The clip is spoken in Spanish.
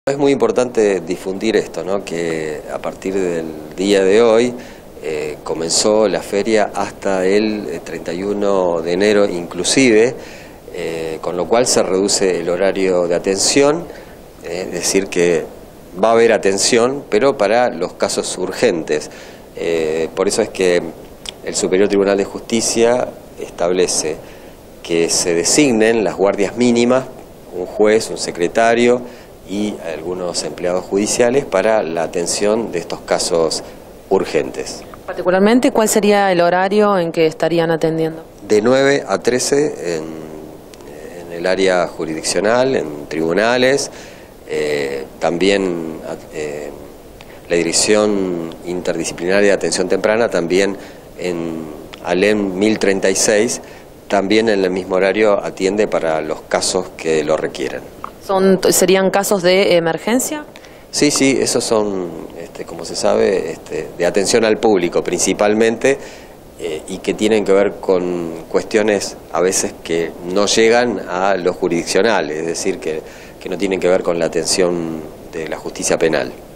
Es muy importante difundir esto, ¿no? Que a partir del día de hoy comenzó la feria hasta el 31 de enero inclusive, con lo cual se reduce el horario de atención, es decir que va a haber atención, pero para los casos urgentes. Por eso es que el Superior Tribunal de Justicia establece que se designen las guardias mínimas, un juez, un secretario y algunos empleados judiciales para la atención de estos casos urgentes. Particularmente, ¿cuál sería el horario en que estarían atendiendo? De 9 a 13 en el área jurisdiccional, en tribunales, también la Dirección Interdisciplinaria de Atención Temprana, también en ALEM 1036, también en el mismo horario atiende para los casos que lo requieran. ¿Serían casos de emergencia? Sí, esos son, como se sabe, de atención al público principalmente, y que tienen que ver con cuestiones a veces que no llegan a los jurisdiccionales, es decir, que no tienen que ver con la atención de la justicia penal.